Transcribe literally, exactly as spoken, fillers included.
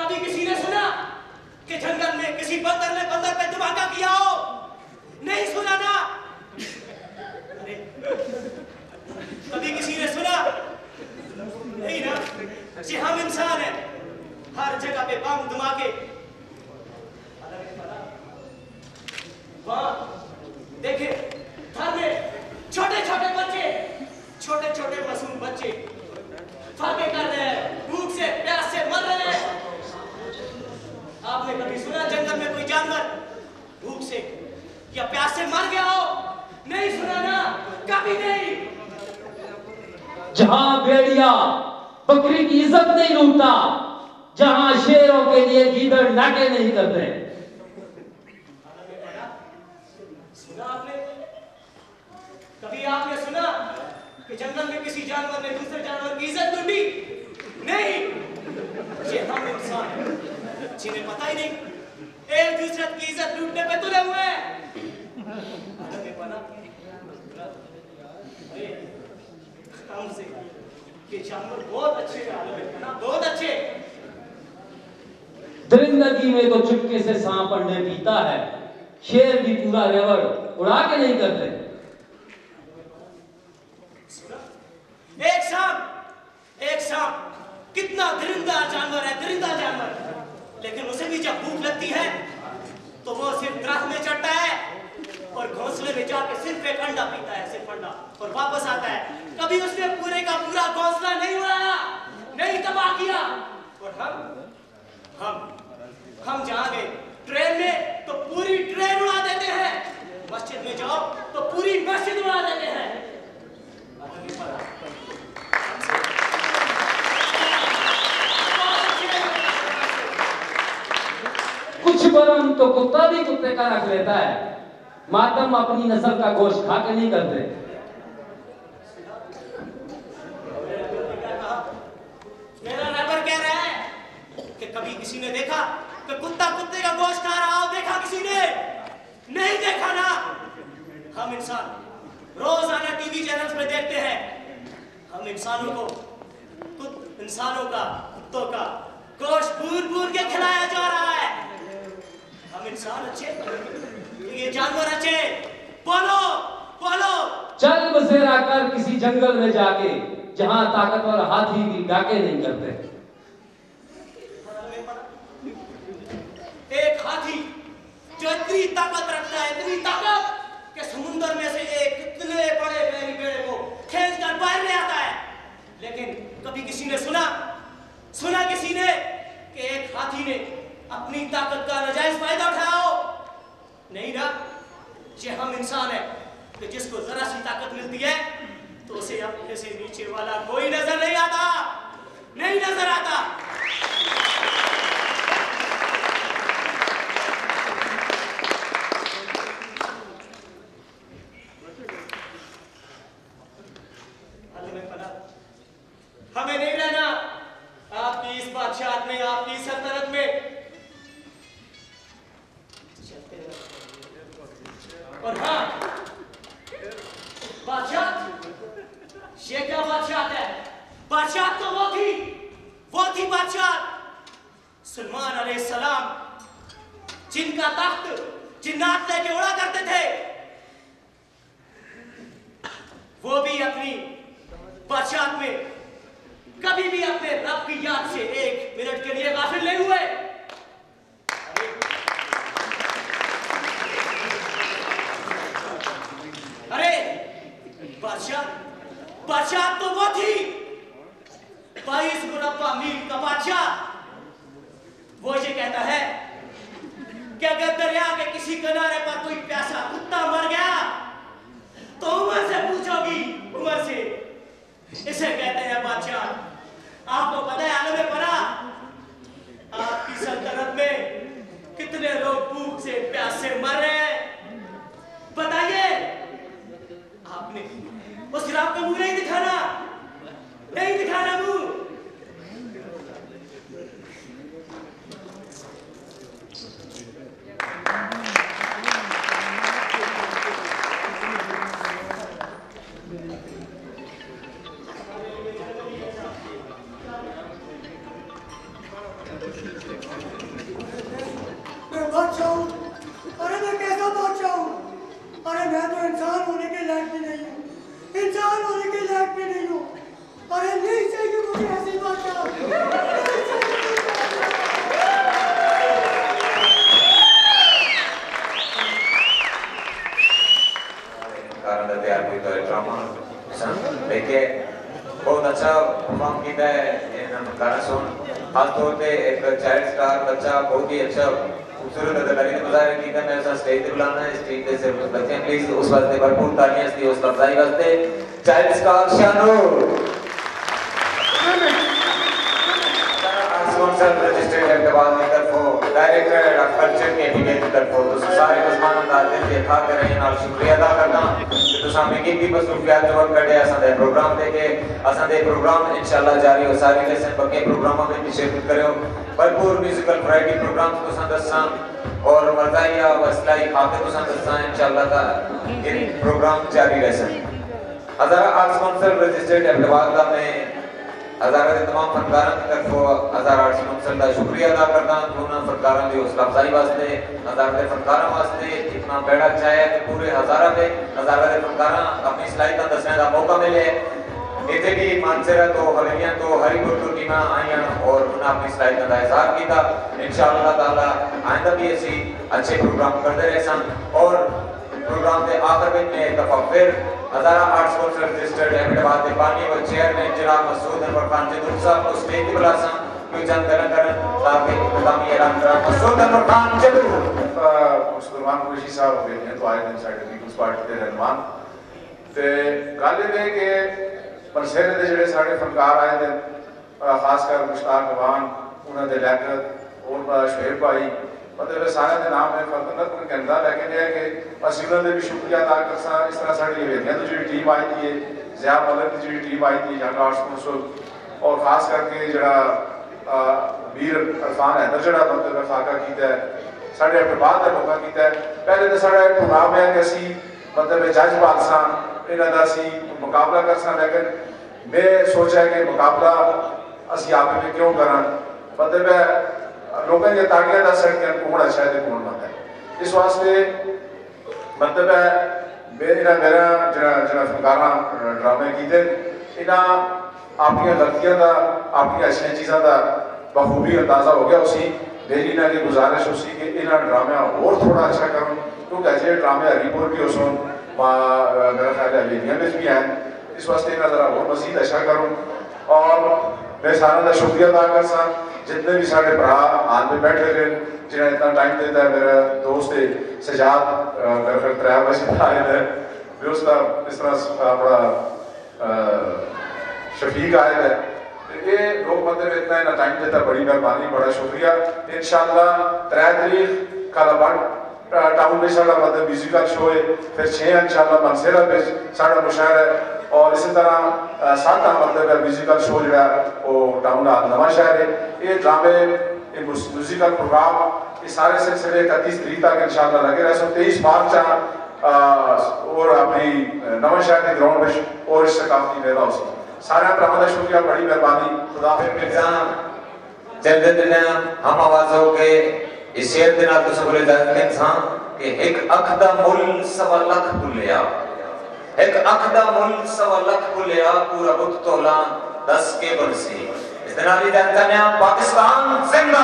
कभी किसी ने सुना कि जंगल में किसी बंदर ने बंदर पे धमाका किया हो? नहीं सुना ना। अरे कभी किसी ने सुना? नहीं ना। जी हम इंसान हैं, हर जगह पे बम धमाके। वहां देखे घर में छोटे छोटे बच्चे, छोटे छोटे मासूम बच्चे फाके कर रहे हैं, भूख से प्यास से मर रहे हैं। आपने कभी सुना जंगल में कोई जानवर भूख से या प्यास से मर गया हो? नहीं सुना ना, कभी नहीं। जहां भेड़िया बकरी की इज्जत नहीं लूटता, जहां शेरों के लिए गीदड़ नाटे नहीं करते। सुना आपने? कभी आपने सुना कि जंगल में किसी जानवर ने दूसरे जानवर की इज्जत लूटी? नहीं। ये हम इंसान हैं जिन्हें पता ही नहीं, एक दूसरे की इज्जत लूटने पे तुले हुए हैं। हमसे ये जानवर बहुत अच्छे हैं ना, बहुत अच्छे। दरिंदगी में तो चुपके से सांप अंडे पीता है, शेर भी पूरा रेवड़ उड़ा के नहीं करते। एक सांप, एक सांप कितना दरिंदा जानवर है, दरिंदा जानवर, लेकिन उसे भी जब भूख लगती है तो वो सिर्फ दरख्त में चढ़ता है और घोंसले में जाके सिर्फ एक अंडा पीता है, सिर्फ अंडा, और वापस आता है। कभी उसने पूरे का पूरा घोंसला नहीं उड़ाया, नहीं तबाह किया। और हम हम हम जहां गए ट्रेन में तो पूरी ट्रेन उड़ा देते हैं, मस्जिद में जाओ तो पूरी मस्जिद उड़ा देते हैं। कुछ बरम तो कुत्ता भी कुत्ते का रख लेता है, मातम अपनी नस्ल का गोश्त खा के नहीं करते। मेरा रबर कह रहा है कि कभी किसी ने देखा कि कुत्ता कुत्ते का गोश्त खा रहा हो? देखा किसी ने? नहीं देखा ना। हम इंसान रोजाना टीवी चैनल्स पे देखते हैं, हम इंसानों को कुछ इंसानों का कुत्तों का गोश्त भून भून के खिलाया जा रहा है। हम इंसान अच्छे, ये जानवर अच्छे। बोलो बोलो। चल बसेरा कर किसी जंगल में जाके, जहां ताकतवर हाथी भी डाके नहीं करते। एक हाथी जो इतनी ताकत रखता है, इतनी ताकत कि समुद्र में से एक कितने बड़े बेड़ी बेड़े को खींचकर बाहर ले आता है। लेकिन कभी किसी ने सुना सुना किसी ने कि एक हाथी ने अपनी ताकत का नाजायज फायदा उठाया हो? नहीं ना। ये हम इंसान है कि जिसको जरा सी ताकत मिलती है तो उसे अपने से नीचे वाला कोई नजर नहीं आता, नहीं नजर आता। हमें नहीं रहना आपकी इस बादशाहत में, आपकी सल्तनत में। और हाँ, बादशाह, ये क्या बादशाह है? बादशाह तो वो थी, वो थी बादशाह सुलेमान अलैहिस्सलाम, जिनका तख्त जिन्नात लेके उड़ा करते थे। वो भी अपनी बादशाह में कभी भी अपने रब की याद से एक मिनट के लिए गाफिल नहीं हुए। अरे बादशाह, बादशाह तो वो थी बाईस मुरब्बा मील का बादशाह। वो ये कहता है कि अगर दरिया के किसी किनारे पर कोई प्यासा कुत्ता मर गया तो उमर से पूछोगी, उमर से। इसे कहते हैं बादशाह। आपको पता है आलम परा, आपकी सल्तनत में कितने लोग भूख से प्यास से मर रहे हैं? बताइए। आपने उस गिराफ का मुंह नहीं दिखाना, नहीं दिखाना मुंह। मैं बादशाह हूँ। अरे मैं कैसा बादशाह हूँ? अरे मैं तो इंसान होने के लायक भी नहीं हूँ, इंसान होने के लायक भी नहीं हूँ। अरे नहीं चाहिए मुझे ऐसी बादशाह। कारण तैयार हुई तो ड्रामा लेके बहुत अच्छा परफॉर्म किया है इन गाना सुन। खासतौर पे एक चाइल्ड स्टार बच्चा बहुत ही अच्छा खूबसूरत अदाकारी ने मुजाहिरा किया। मैं उसे स्टेज पे बुलाना है, स्टेज पे से बच्चे प्लीज उस वास्ते भरपूर तालियां दी उस अफजाई वास्ते। Child star Shanoor sponsor registered advance की तरफों डायरेक्टर ऑफ कल्चर के भी की तरफों तो सारे मेहमान अंदाजे से खा कर रहे हैं। शुक्रिया अदा करना कि तुम हमें की भी मसरूफियात जो वक्त कटे असा दे प्रोग्राम देके असा दे प्रोग्राम इंशाल्लाह जारी हो। सारी लेसन बके प्रोग्रामों में भी शिरकत करो। भरपूर म्यूजिकल वैरायटी प्रोग्राम तो सन दसा और मर्दाइया वसलाई खाते तो सन दसा इंशाल्लाह का ये प्रोग्राम जारी रहसन। Hazara art sponsor registered advance में हजारा के तमाम फनकारों की तरफों हजारा आर्ट स्पॉन्सर का शुक्रिया अदा करता हूं। दोनों फनकारों की हौसला अफजाई वास्ते हजारा के फनकारों वास्ते इतना बेड़ा चाहे कि पूरे हजारा पे हजारा के फनकारा अपनी सलाहियत दसने का मौका मिले। इतने भी मानसरा तो हवेलियां तो हरिपुर तो टीम आई और उन्हें अपनी सलाहियत का इजहार किया। इंशाअल्लाह ताला आइंदा भी ऐसी अच्छे प्रोग्राम करते रहे सन। और प्रोग्राम के आखिर में एक दफा फिर Hazara art sponsor registered Ahmedabad के बानी व चेयरमैन जनाब मसूद अनवर खान जदूर साहब को स्टेज पे बुला सन कोई जानकारी करन ताकि इख्तितामी ऐलान करा। मसूद अनवर खान जदूर मुसलमान कुरैशी साहब हो गए तो आए दिन साइड पीपल्स पार्टी के रहनुमान ते गल ये कि मनसेरे दे जेड़े साडे फनकार आए थे खासकर मुश्ताक अवान उन्होंने लियाकत और शुएब भाई मतलब सारे के नाम है फरकत कहता लेकिन यह है कि असं उन्होंने भी शुक्रिया अदा कर इस तरह साड़ी हवेलियां तो जी टीम आई थी ज़िया मलक की जी टीम आई थी यंग आर्ट स्पॉन्सर और खास करके जरा वीर अरफान हैदर जरा मतलब खाका किया है साढ़े अहमदाबाद का मौका किया है। पहले तो साढ़ा प्रोग्राम है कि असी मतलब जज पाल सा इन्हों का असी मुकाबला कर सा लेकिन मैं सोचा कि मुकाबला असी आप में क्यों करा मतलब लोगों की तालियां दस सकते कौन अच्छा है कौन बंद है। इस वास्ते मतलब है मेरा मेरा जरा जरा फनकारा ड्रामे किए इन्हों अपन गलतियों का अपन अच्छी चीज़ों का बखूबी अंदाजा हो गया उसी मेरी इन्हों की गुजारिश उसी कि इन्होंने ड्रामे और थोड़ा अच्छा करूँ क्योंकि अजय ड्रामे हरीपुर भी उस मेरा ख्याल है हवेलियां भी हैं। इस वास्ते इन्हें जरा और मजीद अच्छा करूँ और मैं सारा का शुक्रिया अदा कर सा जितने भी साढ़े भरा हाल में बैठे रहे जिन्हें इतना टाइम देता है। मेरा दोस्त है सजाद मेरे फिर त्रै बजे आए थे उसका इस तरह अपना शफीक आए थे ये लोग मतलब इतना इतना टाइम देता बड़ी मेहरबानी बड़ा शुक्रिया। इंशाअल्लाह त्रै तरीक कालाबाग टाउन में साढ़ा मतलब म्यूजिकल शो है फिर छः इंशाअल्लाह मनसेरा में साढ़ा मुशायरा है और इसी तरह सात मतलब म्यूजिकल शो जो वो टाउन नवा शहर है। ये ड्रामे ये म्यूजिकल प्रोग्राम ये सारे सिलसिले इकतीस तरीक तक इंशाअल्लाह लगे रहे सो तेईस मार्च और अपनी नवा शहर के ग्राउंड में और इस सकाफती मेला हो सारे भरावां दा शुक्रिया बड़ी मेहरबानी खुदा फिर मिर्जा जल्द दिन हम आवाज़ों के इस शेर दिन आप तुझे बोले जाते हैं इंसान कि एक अख दा मुल सवा लख भुलिया एक अख दा मुल सवा लख भुलिया पूरा बुत तोला दस के बरसी इस दिन आली जानता ने पाकिस्तान जिंदा